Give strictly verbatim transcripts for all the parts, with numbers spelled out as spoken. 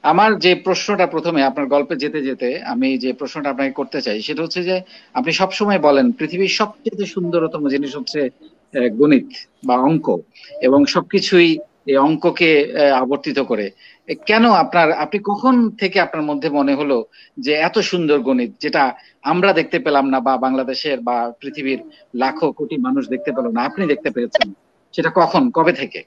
আমার যে প্রশ্নটা প্রথমে আপনার গল্পে যেতে যেতে আমি যে প্রশ্নটা আপনাকে করতে চাই সেটা হচ্ছে যে আপনি সবসময় বলেন পৃথিবীর সবচেয়ে সুন্দরতম জিনিস হচ্ছে আহ, গণিত বা অঙ্ক, এবং সবকিছুই এই অঙ্ককে আহ, আবর্তিত করে। এ, কেন আপনার আপনি কখন থেকে আপনার মধ্যে মনে হলো যে এত সুন্দর গণিত, যেটা আমরা দেখতে পেলাম না বা বাংলাদেশের বা পৃথিবীর লাখো কোটি মানুষ দেখতে পেল না, আপনি দেখতে পেয়েছেন? সেটা কখন, কবে থেকে?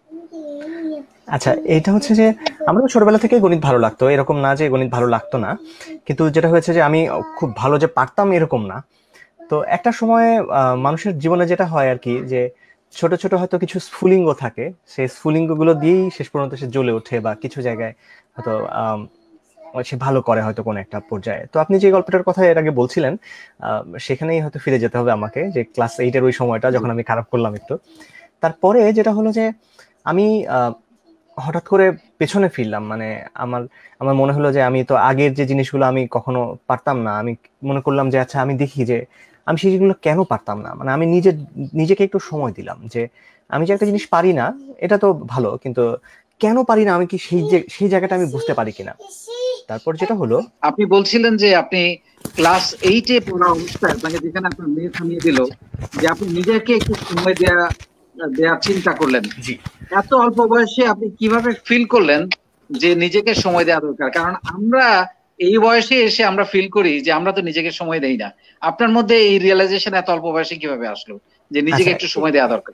আচ্ছা, এটা হচ্ছে যে আমার ছোটবেলা থেকে গণিত ভালো লাগতো, এরকম না যে গণিত ভালো লাগতো না, কিন্তু যেটা হয়েছে যে আমি খুব ভালো যে পারতাম এরকম না। তো একটা সময় আহ, মানুষের জীবনে যেটা হয় আর কি, যে ছোট ছোট হয়তো কিছু স্ফুলিঙ্গ থাকে, সেই স্ফুলিঙ্গ গুলো দিয়েই শেষ পর্যন্ত সে জ্বলে ওঠে বা কিছু জায়গায় হয়তো আম, সে ভালো করে হয়তো কোনো একটা পর্যায়ে। তো আপনি যে গল্পটার কথা এর আগে বলছিলেন, আহ, সেখানেই হয়তো ফিরে যেতে হবে আমাকে, যে ক্লাস এইটের ওই সময়টা জি। যখন আমি খারাপ করলাম একটু। তারপরে যেটা হলো যে আমি আহ, হঠাৎ করে পেছনে ফিরলাম, মানে আমার আমার মনে হলো যে আমি তো আগের যে জিনিসগুলো আমি কখনো পারতাম না, আমি মনে করলাম যে আচ্ছা আমি দেখি যে আমি সেই জিনিসগুলো কেন পারতাম না। মানে আমি নিজে নিজেকে একটু সময় দিলাম যে আমি যে একটা জিনিস পারি না, এটা তো ভালো, কিন্তু কেন পারি না আমি কি সেই যে সেই জায়গাটা আমি বুঝতে পারি কিনা। তারপর যেটা হলো, আপনি বলছিলেন যে আপনি ক্লাস এইটে পড়া অবস্থায় আপনাকে যেখানে আপনার মেয়ে থামিয়ে দিল, যে আপনি নিজেকে একটু সময় দেয়া দেওয়ার চিন্তা করলেন। জি, এত অল্প বয়সে আপনি কিভাবে ফিল করলেন যে নিজেকে সময় দেওয়া দরকার? কারণ আমরা এই বয়সে এসে আমরা ফিল করি যে আমরা তো নিজেকে সময় দেই না। আপনার মধ্যে এই রিয়েলাইজেশন এত অল্প বয়সে কিভাবে আসলো যে নিজেকে আচ্ছা, একটু সময় দেওয়া দরকার?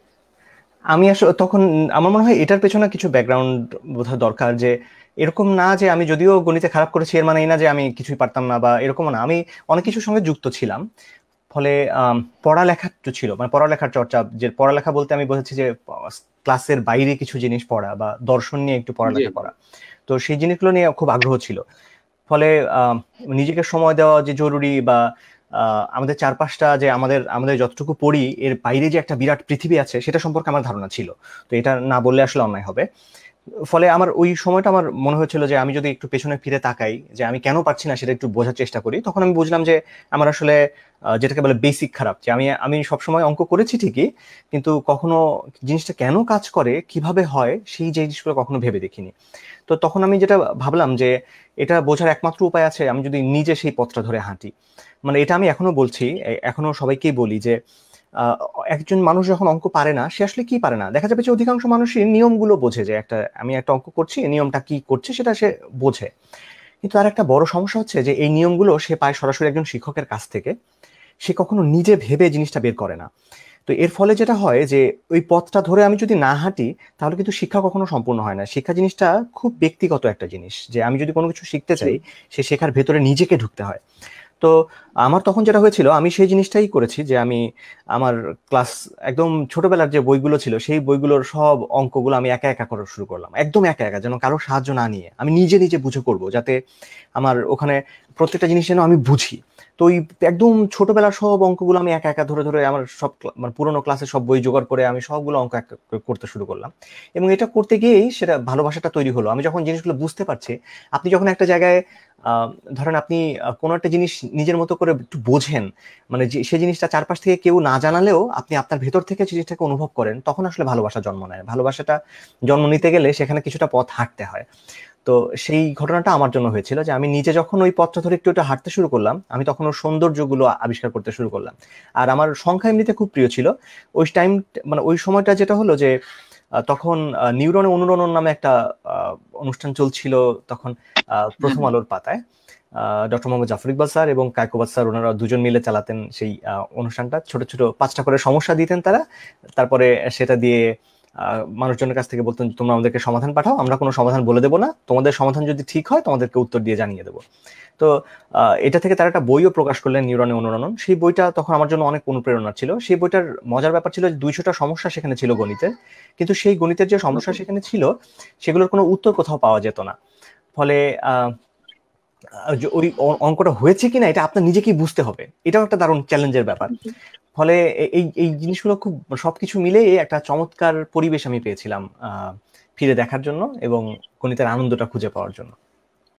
আমি আসলে তখন আমার মনে হয় এটার পেছনে কিছু ব্যাকগ্রাউন্ড বোঝা দরকার, যে এরকম না যে আমি যদিও গণিতে খারাপ করেছি এর মানে এই না যে আমি কিছুই পারতাম না, বা এরকম না, আমি অনেক কিছুর সঙ্গে যুক্ত ছিলাম। ফলে আম, পড়ালেখা একটু ছিল, মানে পড়ালেখার চর্চা, যে পড়ালেখা বলতে আমি বোঝাচ্ছি যে ক্লাসের বাইরে কিছু জিনিস পড়া বা দর্শন নিয়ে একটু জি। পড়ালেখা করা। তো সেই জিনিসগুলো নিয়ে খুব আগ্রহ ছিল। ফলে আহ, নিজেকে সময় দেওয়া যে জরুরি, বা আহ, আমাদের চারপাশটা যে আমাদের আমাদের যতটুকু পড়ি এর বাইরে যে একটা বিরাট পৃথিবী আছে সেটা সম্পর্কে আমার ধারণা ছিল। তো এটা না বললে আসলে অন্যায় হবে। ফলে আমার ওই সময়টা আমার মনে হয়েছিল যে আমি যদি একটু পেছনে ফিরে তাকাই, যে আমি কেন পারছি না সেটা একটু বোঝার চেষ্টা করি, তখন আমি বুঝলাম যে আমার আসলে আহ, যেটাকে বলে বেসিক খারাপ, যে আমি আমি সবসময় অঙ্ক করেছি ঠিকই, কিন্তু কখনো জিনিসটা কেন কাজ করে, কিভাবে হয়, সেই জিনিসগুলো কখনো ভেবে দেখিনি। তো তখন আমি যেটা ভাবলাম যে এটা বোঝার একমাত্র উপায় আছে আমি যদি নিজে সেই পথটা ধরে হাঁটি। মানে এটা আমি এখনো বলছি, এ- এখনো সবাইকেই বলি যে আহ, একজন মানুষ যখন অঙ্ক পারে না, সে আসলে কি পারে না, দেখা যাবে যে অধিকাংশ মানুষই নিয়মগুলো বোঝে, যে একটা আমি একটা অঙ্ক করছি, এই নিয়মটা কি করছে সেটা সে বোঝে। কিন্তু তার একটা বড় সমস্যা হচ্ছে যে এই নিয়মগুলো সে পায় সরাসরি একজন শিক্ষকের কাছ থেকে, সে কখনো নিজে ভেবে জিনিসটা বের করে না। তো এর ফলে যেটা হয় যে ওই পথটা ধরে আমি যদি না হাঁটি, তাহলে কিন্তু শিক্ষা কখনো সম্পূর্ণ হয় না। শিক্ষা জিনিসটা খুব ব্যক্তিগত একটা জিনিস, যে আমি যদি কোনো কিছু শিখতে জি। চাই, সে শেখার ভেতরে নিজেকে ঢুকতে হয়। তো আমার তখন যেটা হয়েছিল, আমি সেই জিনিসটাই করেছি, যে আমি আমার ক্লাস একদম ছোটবেলার যে বইগুলো ছিল সেই বইগুলোর সব অঙ্কগুলো আমি একা একা করা শুরু করলাম, একদম একা একা, যেন কারো সাহায্য না নিয়ে আমি নিজে নিজে বুঝে করব, যাতে আমার ওখানে প্রত্যেকটা জিনিস যেন আমি বুঝি। তো ওই একদম ছোটবেলার সব অঙ্কগুলো আমি একা একা ধরে ধরে আমার সব ক্লা- মানে পুরোনো ক্লাসে সব বই জোগাড় করে আমি সবগুলো অঙ্ক এক এক করে করতে শুরু করলাম। এবং এটা করতে গিয়েই সেটা ভালোবাসাটা তৈরি হলো। আমি যখন জিনিসগুলো বুঝতে পারছি, আপনি যখন একটা জায়গায় আহ, ধরেন আপনি আহ, কোনো একটা জিনিস নিজের মতো করে একটু বোঝেন, মানে যে সেই জিনিসটা চারপাশ থেকে কেউ না জানালেও আপনি আপনার ভেতর থেকে সেই জিনিসটাকে অনুভব করেন, তখন আসলে ভালোবাসা জন্ম নেয়। ভালোবাসাটা জন্ম নিতে গেলে সেখানে কিছুটা পথ হাঁটতে হয়। তো সেই ঘটনাটা আমার জন্য হয়েছিল, যে আমি নিজে যখন ওই পথটা ধরে একটু একটু হাঁটতে শুরু করলাম, আমি তখন ওর সৌন্দর্যগুলো আবিষ্কার করতে শুরু করলাম। আর আমার সংখ্যা এমনিতে খুব প্রিয় ছিল ওই টাইম, মানে ওই সময়টা যেটা হলো যে আহ, তখন নিউরনে অনুরণন নামে একটা আহ, অনুষ্ঠান চলছিল তখন, আহ, হ্যাঁ। প্রথম আলোর পাতায়। ডক্টর মোহাম্মদ জাফর ইকবাল স্যার এবং কায়কোবাদ স্যার, ওনারা দুজন মিলে চালাতেন সেই আহ, অনুষ্ঠানটা। ছোট ছোট পাঁচটা করে সমস্যা দিতেন তারা, তারপরে সেটা দিয়ে আহ, মানুষজনের কাছ থেকে বলতেন তোমরা আমাদেরকে সমাধান পাঠাও, আমরা কোনো সমাধান বলে দেবো না, তোমাদের সমাধান যদি ঠিক হয় তোমাদেরকে উত্তর দিয়ে জানিয়ে দেবো। তো আহ, এটা থেকে তারা একটা বইও প্রকাশ করলেন, নিউরনে অনুরণন। সেই বইটা তখন আমার জন্য অনেক অনুপ্রেরণা ছিল। সেই বইটার মজার ব্যাপার ছিল যে দুইশোটা সমস্যা সেখানে ছিল গণিতের, কিন্তু সেই গণিতের যে সমস্যা নতুন। সেখানে ছিল সেগুলোর কোনো উত্তর কোথাও পাওয়া যেত না। ফলে আহ আহ, যে ওই অ- অঙ্কটা হয়েছে কিনা এটা আপনার নিজেকেই বুঝতে হবে, এটাও একটা দারুণ চ্যালেঞ্জের ব্যাপার। ফলে এ- এই এই জিনিসগুলো খুব সবকিছু মিলে একটা চমৎকার পরিবেশ আমি পেয়েছিলাম আহ ফিরে দেখার জন্য এবং গণিতের আনন্দটা খুঁজে পাওয়ার জন্য।